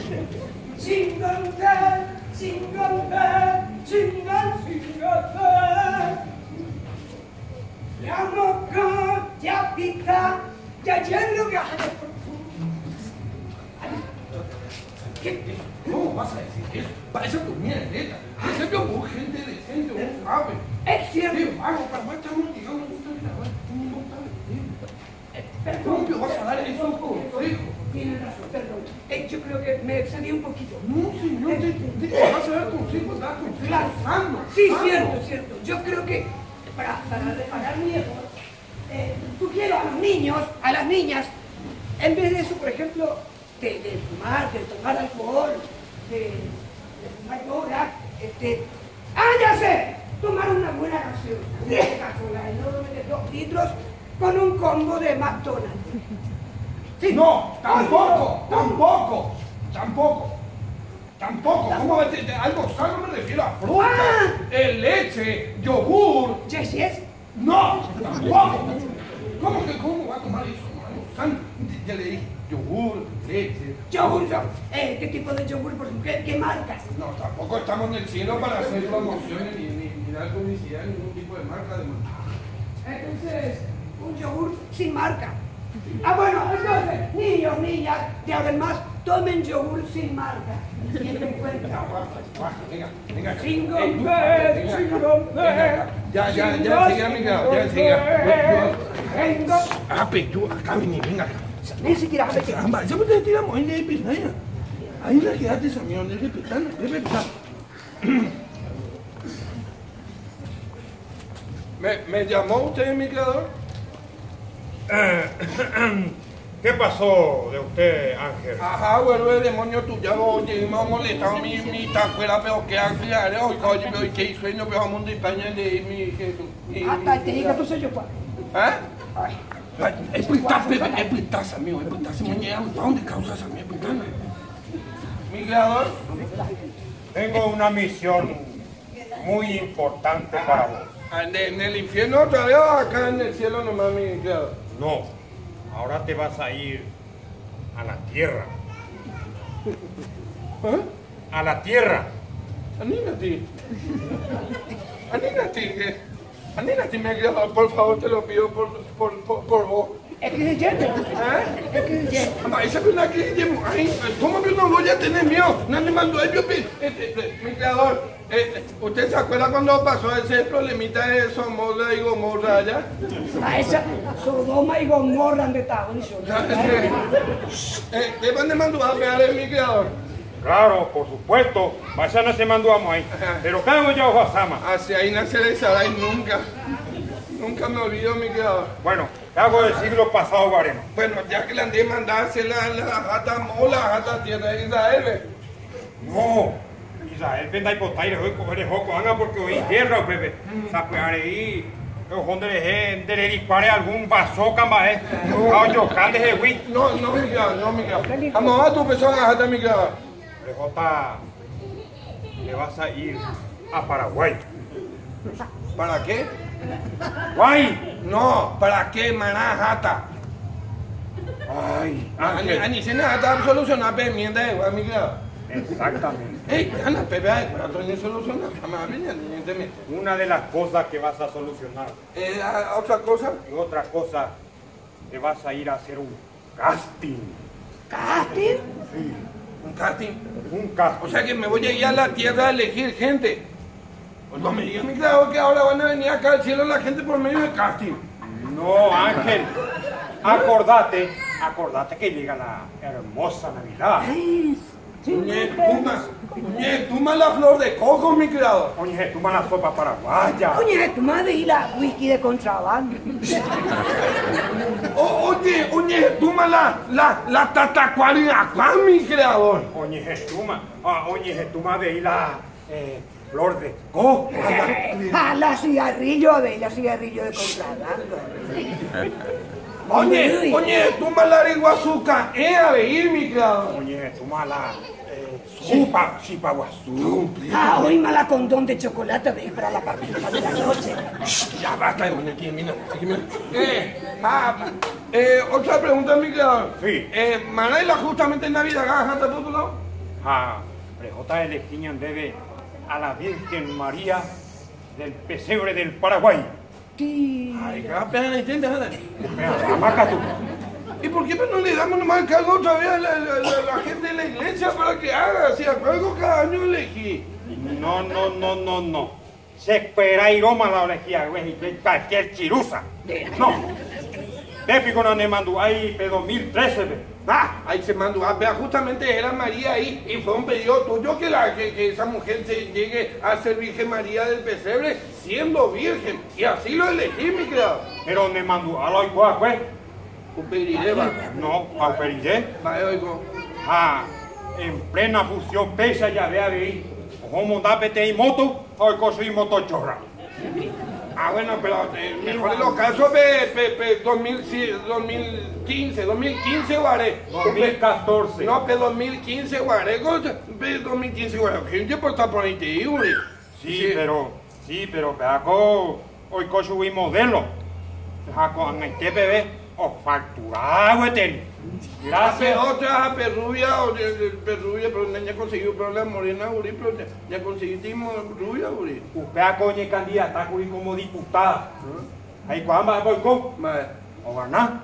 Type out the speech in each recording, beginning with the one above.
Jingle bell, jingle bell, jingle, jingle bell. Ya moca, ya pica, ya lleno que ¿Cómo vas a decir eso? Parece tu mierda. Ese yo muy gente decente, un sabe. Es cierto. Sí, vamos, para estamos llegando a ¿cómo vas a dar eso consejo? Tienes razón, perdón. Yo creo que me excedí un poquito. No, señor, te vas a dar consejos, da consejos. Claro. Sano, Sí, sano. cierto, cierto. Yo creo que para reparar mi error, sugiero a los niños, a las niñas, en vez de eso, por ejemplo, de fumar, de tomar alcohol, de fumar droga, ya sé, tomar una buena ración, una Coca-Cola enorme de 2 litros con un combo de McDonald's. Sí. No, tampoco. ¿Cómo va a decir? Algo sano me refiero a fruta, leche, yogur. ¿Yes? No, tampoco. ¿Cómo va a tomar eso? Algo sano. Ya le dije, yogur, leche. Yogur. ¿Qué tipo de yogur? ¿Qué marcas? No, tampoco estamos en el cielo para hacer promociones ni dar publicidad, ningún tipo de marca de montaje. Entonces, un yogur sin marca. Bueno, entonces, niños, niñas, de ahora en más, tomen yogur sin marca. Tienen en cuenta. Venga. Jingle bell, jingle bell. Ya, siga, Miguel, ya, siga. Pero acá vení, venga acá. Ni siquiera hace que... Ya te tiramos, ahí le pestaña. Ahí la quedaste, amigo, le pestaña, ¿Me llamó usted, mi creador? ¿Qué pasó de usted, Ángel? Ajá, bueno, el demonio tuyo, oye, me ha molestado mi tacuera, pero que Ángel, oye, pero qué sueño, pero vamos de España de mi Jesús. Hasta te diga tu sello, pa. Es putas, amigo, es putas, mañana, ¿dónde causas a mí, putas? Mi creador. Tengo una misión muy importante para vos. ¿En el infierno otra vez o acá en el cielo nomás, mi creador? No, ahora te vas a ir a la tierra. A la tierra. Anímate, mi creador, por favor, te lo pido por vos. Es que se llena. Es que se llena. Esa es una que ¿cómo que no voy a tener miedo? No me mandó mi creador. ¿Usted se acuerda cuando pasó ese problemita de Sodoma y Gomorra allá? Esa Sodoma y Gomorra donde está. ¿Qué van de mandó a pegar mi creador? Claro, por supuesto. Vaya no se mandó a ahí. Pero ¿qué hago yo, Osama? Hacia ahí nace el Saray nunca me olvido, mi creador. Bueno, ¿qué hago del siglo pasado, Guareno? Bueno, ya que le andé mandar a hacer la jata mola, jata tierra de Israel, ¿ve? No, Israel venda y potaire, hoy coger joco, anga porque hoy tierra, Pepe. Sapeare ahí, de dispare algún bazooka, maé. Yo cande de wii. No, mi creador. Vamos a tu persona, jata, mi creador. Jota, le vas a ir a Paraguay. ¿Para qué? ¡Guay! No, ¿para qué, maná, jata? Ay, Ángel. Ani se nada solucionar enmienda de mi creador. Exactamente. Ana, Pepe, ¿cuánto ni solucionar? Una de las cosas que vas a solucionar. ¿Otra cosa? Y otra cosa, te vas a ir a hacer un casting. ¿Casting? Sí. ¿Un casting? Un casting. O sea que me voy a ir a la tierra a elegir gente. Pues no me digas, mi creador, que ahora van a venir acá al cielo la gente por medio de casting. No, Ángel. Acordate que llega la hermosa Navidad. Toma la flor de coco, mi creador. Oye, toma la sopa paraguaya. Oye, tu madre y la whisky de contrabando. Oye, toma la tatacuaria acá, mi creador. Oye, toma de la flor de coco. La cigarrillo de contrabando. Oye, toma la ariguazuca, a ver, mi creador. Oye, toma la chipaguazú. Hoy mala condón de chocolate de para la partida de la noche. Ya basta, aquí, mira. Otra pregunta, mi creador. Sí. ¿Manaila justamente en Navidad, gasta por tu lado? Prejota elegiñan debe a la Virgen María del Pesebre del Paraguay. Ay, qué pena, entiendes, Ana. Amaca tú. ¿Y por qué no le damos nomás el cargo otra vez a la gente de la iglesia para que haga? Si a cargo cada año elegí. No. Se espera ir a la elegía, güey, cualquier chirusa. No. Dépico no me mandó ahí, de 2013, ve. Ahí se mandó, vea, justamente era María ahí, y fue un pedido tuyo que esa mujer se llegue a ser Virgen María del Pesebre siendo virgen, y así lo elegí, mi criado. Pero me mandó a lo igual, güey. Uperiré, va. No, a uperiré. Va, oigo. En plena fusión pesa ya ve ahí. Como da pete y moto, hoy soy moto chorra. Bueno, pero mejor en los casos 2015, guaré. 2014. No, pero 2015, guaré. 2015, guaré. Gente por estar por ahí, güey. Sí, pero pedaco, hoy subí modelo. Jaco, en este bebé, o facturado, güey. Gracias. Otra perrubia, pero ya conseguí pero la morena, Uri, pero ya conseguimos rubia, Uri. Usted a coñe candidata como diputada. Ahí cuándo va a boicot. ¿O ganar?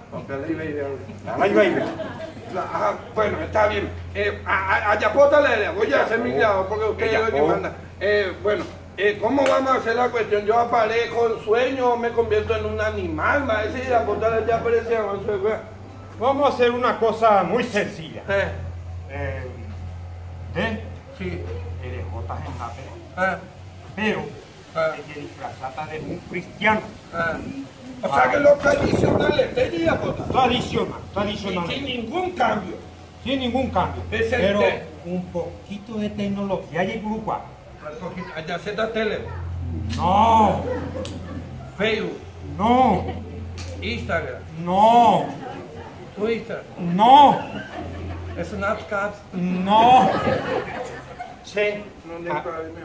Bueno, está bien. A Yapota le voy a hacer mi grado porque usted es el que manda. Bueno, ¿cómo vamos a hacer la cuestión? Yo aparezco en sueño o me convierto en un animal, ma. Ese Yapota ya aparece en sueño. Vamos a hacer una cosa muy sencilla. Sí. Eres Jotas en la pero te disfrazata de un cristiano. O sea que lo tradicional es de Yapota. Tradicional. Sin ningún cambio. Sin ningún cambio. Pero un poquito de tecnología y grupo. Allá se da tele. No. Facebook. No. Instagram. No. Twitter. No. Snapchat. No. Sí. No le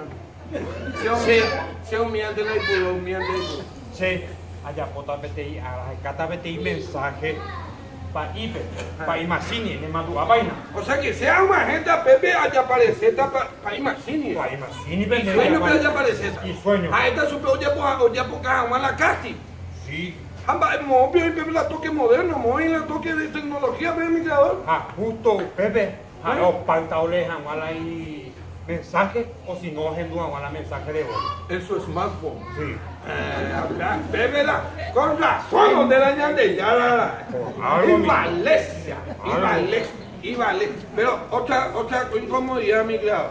se humillante la ipudo, humillante. Sí. Allá pota PTI, a la cata PTI mensaje para IPE, para Imacini, le mandó a vaina. O sea que sea una gente a Pepe allá aparece para Imacini. Para Imacini, y sueño que allá aparece. Y sueño. Esta supe oye por caja la casti. Sí. Pepe la toque moderno, muy la toque de tecnología, ve mi creador. Justo Pepe, los pantaoles ahí mensaje o si no es la mensaje de voz. En su smartphone. Sí. Pepe con razón donde la ñande ya y vale. Pero otra incomodidad, mi creador.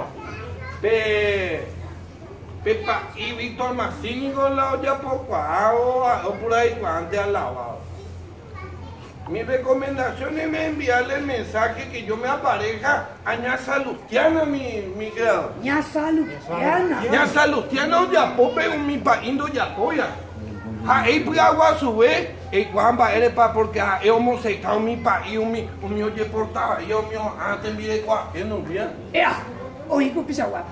Pepa y Víctor Massini con la olla o por ahí antes al lavado. Mi recomendación es enviarle el mensaje que yo me apareja a Ñaza Lustiana, mi creador. Ñaza Lustiana. Ñaza Lustiana o Yapope un mi país do Yapoya. Ahí pues agua a su vez, y cuando eres pa porque es homosexual mi país, un mi oye portaba, yo mío antes mire cuál, no bien. Oye, copisa guapa.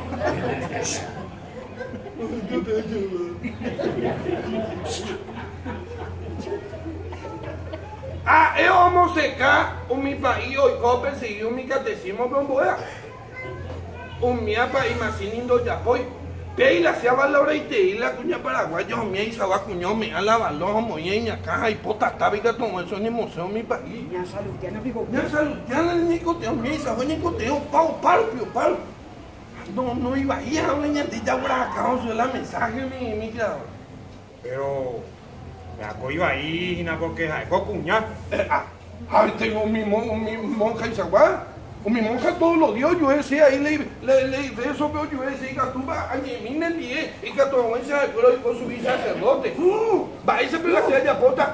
Es homosexual, un mi país hoy cope siguió mi catecismo bomboya. Un mi país más lindo ya voy. Pe la se valora y te la cuña paraguaya, mi y saba cuño me a la valor moñeña caja y pota tábica como eso ni museo mi país. Ya salutiana pico. Ya salutiana ni coteo mi esa ni coteo pau pal. No iba a ir a una ñantita por acá con la mensaje mi creador. Pero me iba ahí porque es cuña. Tengo mi monja y sagua. O mi monja todos los días yo decía ahí le eso pero yo decía que tú vas a mí el día y que tu abuela de cuero y con su sacerdote. Va a irse pela se Yapota.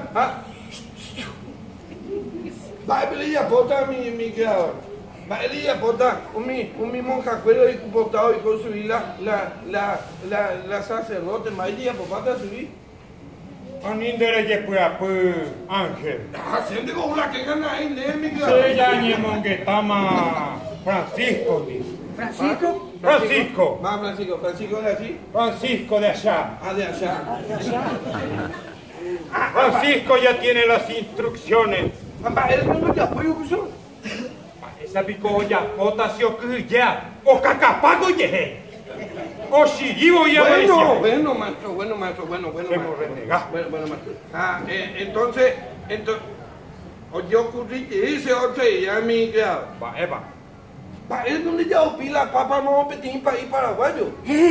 Va a pela Yapota mi creador. Va a ir Yapota mi monja cuero y portado y con su la sacerdote. Va a ir Yapota subir. Anindere pues Ángel. Haciendo con la que gana ahí mi creador. Se llama Monguetama Francisco. Francisco. Francisco. Más Francisco de aquí. Francisco de allá. De allá. Francisco ya tiene las instrucciones. Papá, ¿eres no te apoyo que son? Ese Se picó ya, pota si o que ya, o cacapago ye. O si vivo ya Bueno, maestro, bueno, maestro. Bueno, Maestro. Entonces, yo ocurrí que dice otra y ya mi criado. Va, Eva. ¿Para él donde ya opila papa no petín país paraguayo?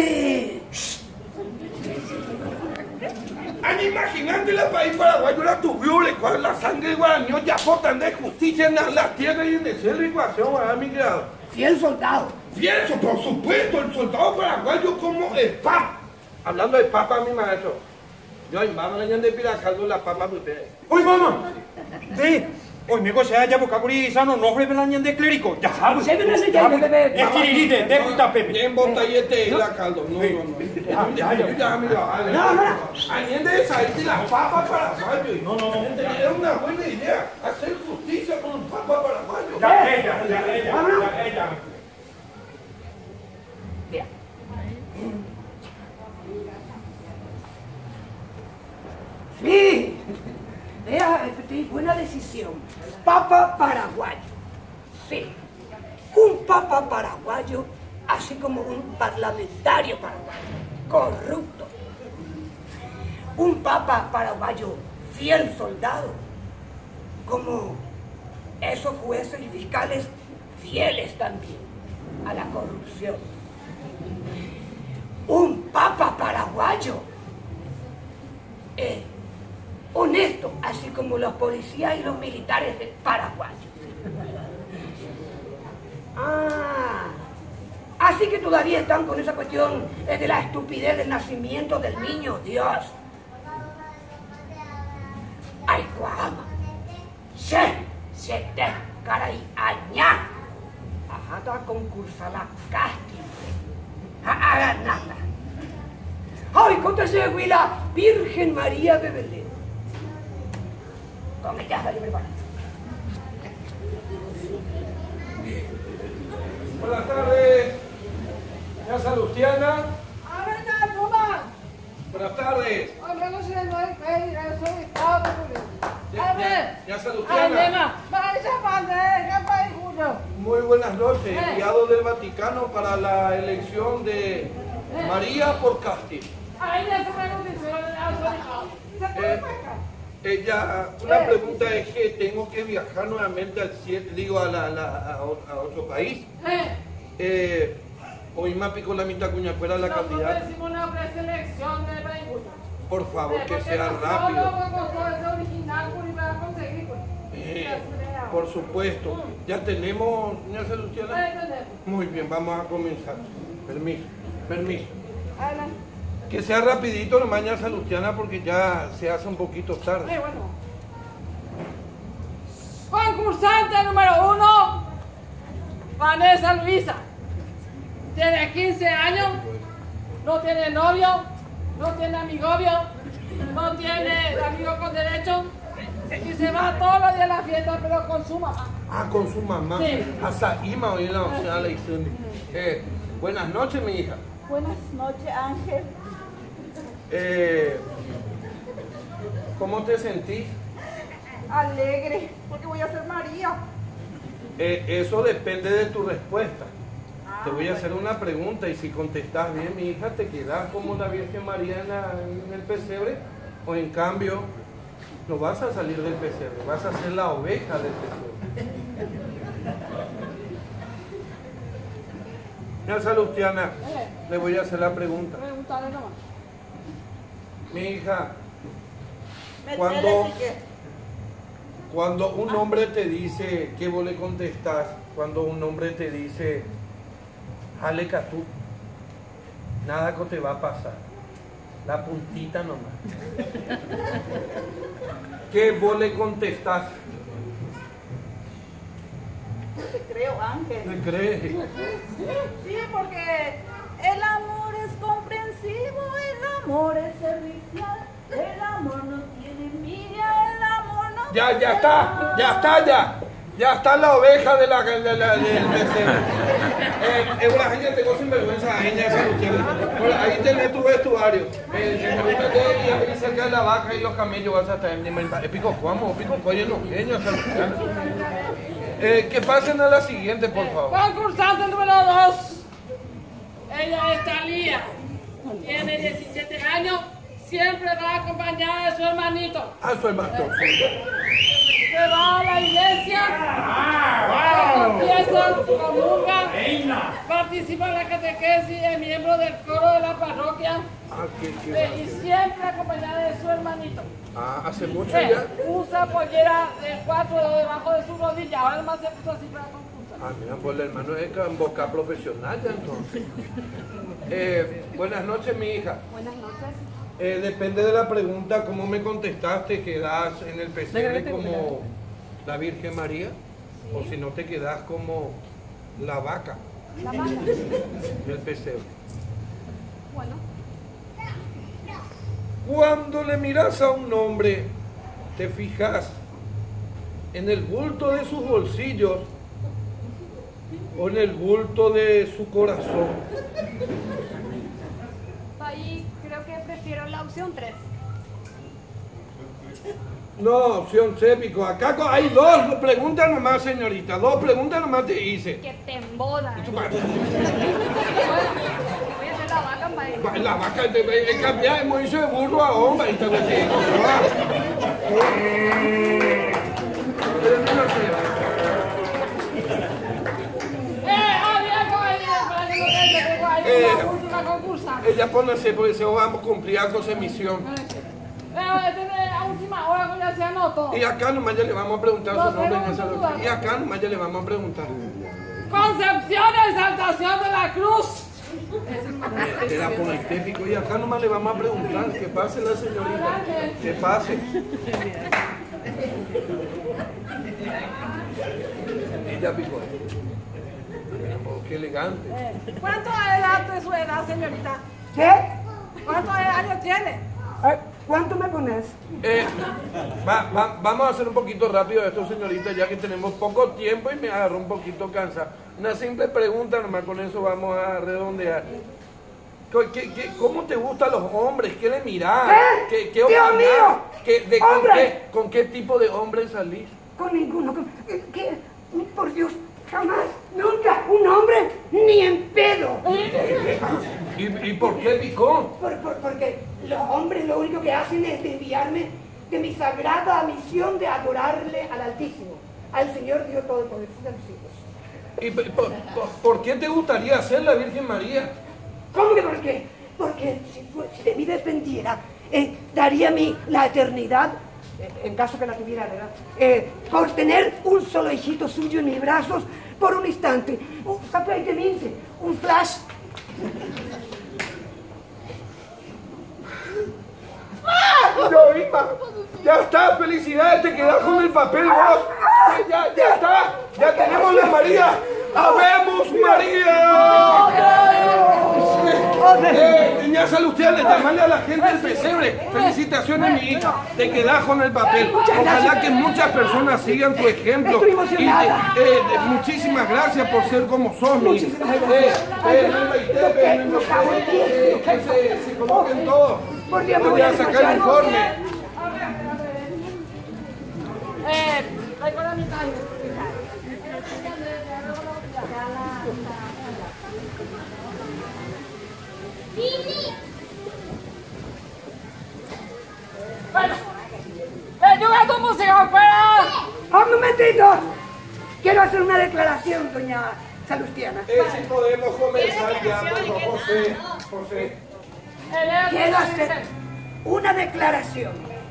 Imagínate la país paraguayo la tuvió, la sangre guaraní ya votan de justicia en la tierra y en el cielo y ecuación, ¿verdad, mi criado? Fiel soldado. Fiel, por supuesto, el soldado paraguayo como el papa. Hablando de papa, mi maestro. Yo en mano le de piracaldo la papa de ustedes. ¡Uy, mamá! Sí. Hoy me goce ya Bocacuri sano no fue pelañan de clérigo. Ya sabes. Se me hace ya bebé. Es kiririte, de puta Pepe. En botellete y la caldo. No. Ya, mira. No. Añende esa y la papa paraguayo. No. Es una buena idea hacer justicia con el papa paraguayo. Ya, ella. Mira. Sí. Vea, buena decisión. Papa paraguayo. Sí. Un papa paraguayo, así como un parlamentario paraguayo. Corrupto. Un papa paraguayo, fiel soldado. Como esos jueces y fiscales fieles también a la corrupción. Un papa paraguayo. Honesto, así como los policías y los militares paraguayos. Así que todavía están con esa cuestión de la estupidez del nacimiento del niño Dios. Ay, cuama. Se te caray añá. Ajá, concursa la casting. Haga nada. Ay, contra la Virgen María de Belén. Con ella salí preparado. Buenas tardes. ¿Ya Salustiana? Buenas tardes. ¿Ya Salustiana? Muy buenas noches. Enviado del Vaticano para la elección de María por casting. Una pregunta es que tengo que viajar nuevamente al 7, digo a otro país. Hoy me picó la mitad cuñacuera la candidata. Una preselección del país. Por favor, que sea rápido. Por supuesto. ¿Ya tenemos, señora Salustiana? Muy bien, vamos a comenzar. Permiso. Que sea rapidito nomás, señora Salustiana, porque ya se hace un poquito tarde. Concursante número 1, Vanessa Luisa. Tiene 15 años, no tiene novio, no tiene amigovio, no tiene amigo con derecho y se va todos los días a la fiesta, pero con su mamá. Con su mamá. Sí. Hasta Ima hoy en la opción le dicen. Buenas noches, mi hija. Buenas noches, Ángel. ¿Cómo te sentís? Alegre, porque voy a ser María. Eso depende de tu respuesta. Te voy a hacer una pregunta y si contestas bien, mi hija, te quedas como la Virgen María en el pesebre, o en cambio no vas a salir del pesebre, vas a ser la oveja del pesebre. Señora Salustiana, le voy a hacer la pregunta. Pregúntale nomás. Mi hija, Metele cuando un hombre te dice, ¿qué vos le contestás? Cuando un hombre te dice, jale catú, nada que te va a pasar, la puntita nomás. ¿Qué vos le contestás? Te creo, Ángel. ¿Me crees? Sí, porque el amor es comprensivo, el amor es servicial, el amor no tiene envidia, el amor no Ya tiene está. Ya está la oveja del pesebre. Es una gente que tengo sinvergüenza, gente Salustiana. Ahí tenés tu vestuario. Y cerca de la vaca y los camellos vas a estar en pico cuamo, pico cuello no, Salustiana. Que pasen a la siguiente, por favor. Concursante número 2. Ella es Talía. Tiene 17 años. Siempre va acompañada de su hermanito. Su hermano. Se va a la iglesia. Confiesa, comulga. Participa en la catequesis. Es miembro del coro de la parroquia. Y siempre acompañada de su hermanito. Hace mucho ya. Usa pollera de 4 debajo de su rodilla. Ahora más se puso así para concursar. Mira, pues el hermano es en boca profesional ya entonces. Buenas noches, mi hija. Buenas noches. Depende de la pregunta, cómo me contestaste, quedas en el pesebre como la Virgen María, o si no te quedas como la vaca del pesebre. Bueno. Cuando le miras a un hombre, te fijas en el bulto de sus bolsillos o en el bulto de su corazón. Ahí creo que prefiero la opción 3. No, opción Cépico. Acá hay dos preguntas nomás, señorita. Dos preguntas nomás te hice. Que te emboda. Y tu- Voy a hacer la vaca, maestro. La vaca, cambiamos eso de burro a hombre. Y te lo digo, ella póngase, porque se vamos a cumplir con esa misión. A última hora ya se anotó. Y acá nomás ya le vamos a preguntar su nombre. Y acá nomás ya le vamos a preguntar. Concepción de Exaltación de la Cruz. Era politécnico y acá nomás le vamos a preguntar. Que pase la señorita. Que pase. Ella picó. Qué elegante. ¿Cuánto es de su edad, señorita? ¿Qué? ¿Cuántos años tiene? ¿Cuánto me pones? Vamos a hacer un poquito rápido esto, señorita, ya que tenemos poco tiempo y me agarró un poquito cansada. Una simple pregunta, nomás con eso vamos a redondear. ¿Cómo te gustan los hombres? ¿Qué le mirás? ¿Qué? ¿Qué ¡Dios opinás? mío! ¡Hombres! ¿Con qué tipo de hombre salís? Con ninguno. ¿Qué? Por Dios, jamás, nunca, un hombre, ni en pedo. ¿Y por qué picó? Porque los hombres lo único que hacen es desviarme de mi sagrada misión de adorarle al Altísimo, al Señor Dios Todopoderoso de los cielos. ¿Y por qué te gustaría ser la Virgen María? ¿Cómo que por qué? Porque si de mí dependiera, daría la eternidad, en caso que la tuviera, ¿verdad? Por tener un solo hijito suyo en mis brazos por un instante. ¿Sabes qué me dice? Un flash. No, Isma, ya está, felicidades, te quedas con el papel vos. Ya está, ya tenemos la María. ¡Habemos María! Niña Salustiana, llamarle a la gente del pesebre. Felicitaciones, mi hija, te quedas con el papel. Ojalá que muchas personas sigan tu ejemplo. Estoy emocionada. Muchísimas gracias por ser como sos, mi hija. Que se coloquen todos. Por Dios, me Voy a sacar el informe. Recuerda mi calle. Bueno, yo tu música, pero... ¡Un momentito! Quiero hacer una declaración, doña Salustiana. Si podemos comenzar ya, José. Quiero hacer una declaración.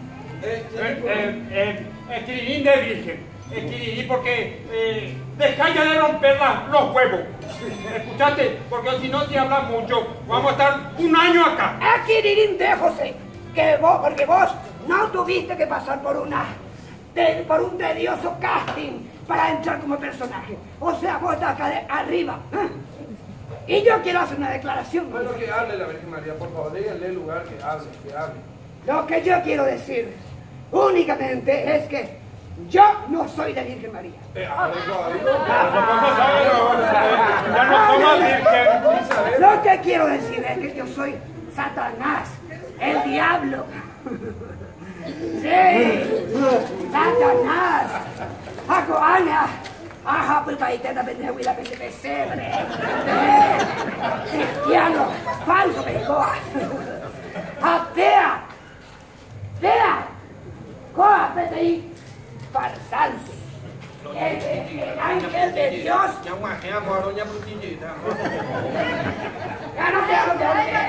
Escribín de virgen. Escribí porque deja ya de romper los huevos. ¿Escuchaste? Porque si no, si hablas mucho, vamos a estar un año acá. Adquirirín de José, porque vos no tuviste que pasar por un tedioso casting para entrar como personaje. O sea, vos estás acá arriba. Y yo quiero hacer una declaración. Bueno, que hable la Virgen María, por favor, déjenle el lugar que hable. Lo que yo quiero decir únicamente es que yo no soy la Virgen María. Ya no somos virgen. Lo que quiero decir es que yo soy Satanás, el diablo. Sí, Satanás. Acoana, Ajá, pues ahí te da pendejo y la pendeja pesebre. Cristiano, falso, me dijo. Atea. Tea. Coa, vete ahí. Farsante. El ángel de Dios. Ya majemos a doña Brutillita. Ya no te hablo,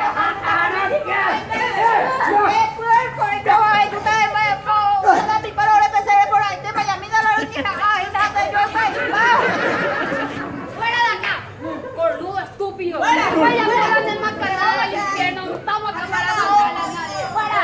¡Fuera de acá! ¡Cornudo estúpido! ¡Fuera! ¡Vaya a ver el enmascarado al infierno! ¡Estamos acabando! ¡Fuera!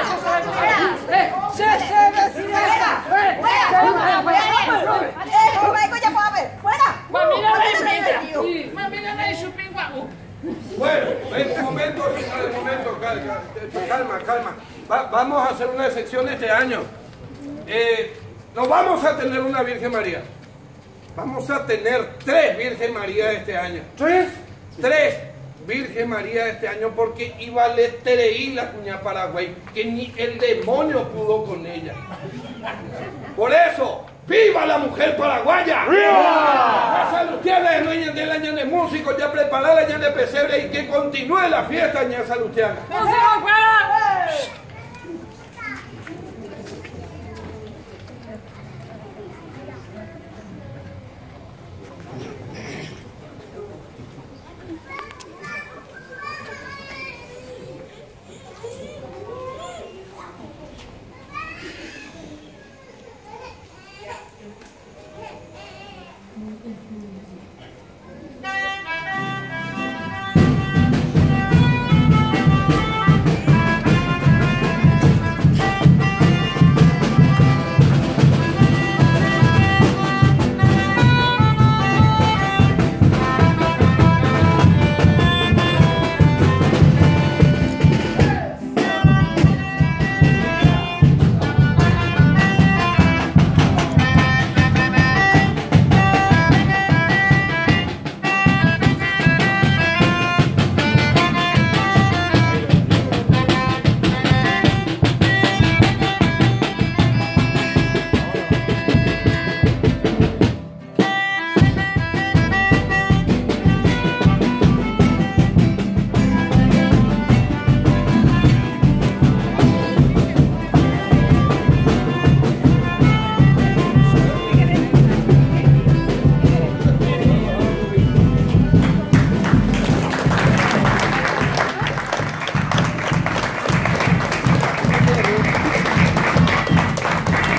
Bueno, un momento, señores, un momento, calma. Vamos a hacer una excepción este año. No vamos a tener una Virgen María. Vamos a tener 3 Virgen María este año. ¿3? 3 Virgen María este año porque iba a Tereí la cuña Paraguay, que ni el demonio pudo con ella. Por eso, ¡viva la mujer paraguaya! ¡Viva! Las salustianas no del año de músicos, ya preparada ya de pesebre y que continúe la fiesta, ña salustiana. ¡Músico fuera!